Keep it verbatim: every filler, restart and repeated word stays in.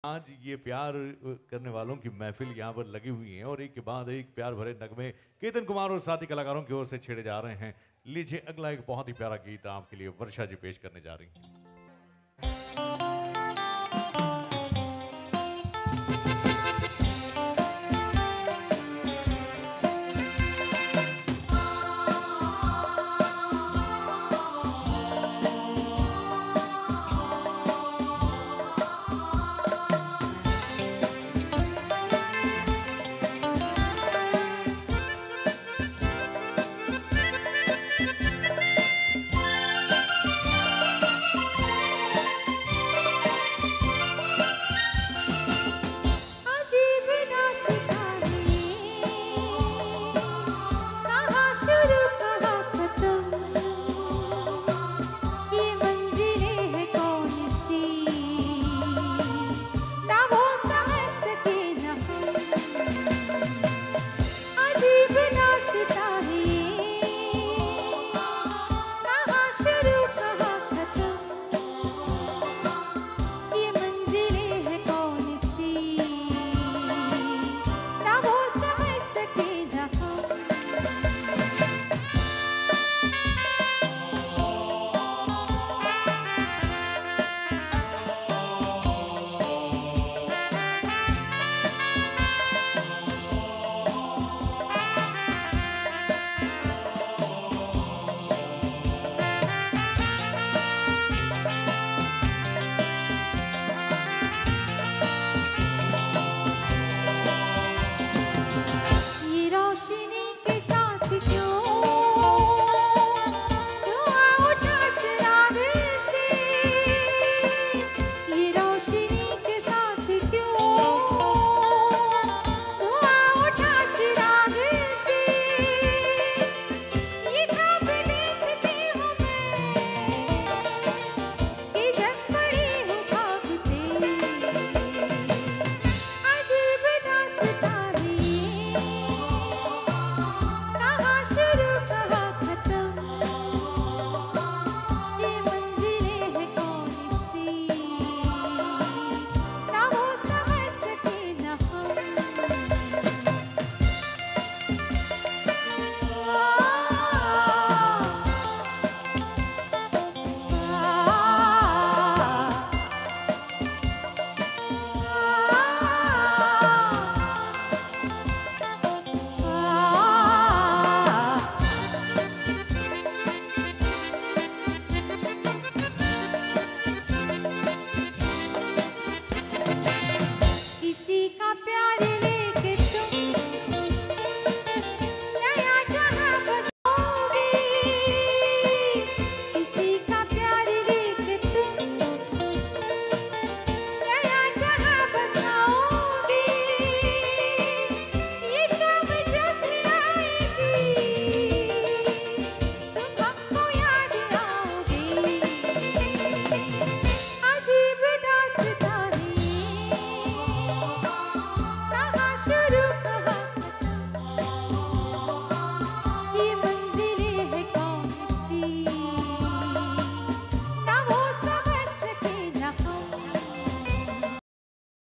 आज ये प्यार करने वालों की महफिल यहाँ पर लगी हुई है और एक के बाद एक प्यार भरे नगमे केतन कुमार और साथी कलाकारों की ओर से छेड़े जा रहे हैं। लीजिए अगला एक बहुत ही प्यारा गीत आपके लिए वर्षा जी पेश करने जा रही हैं।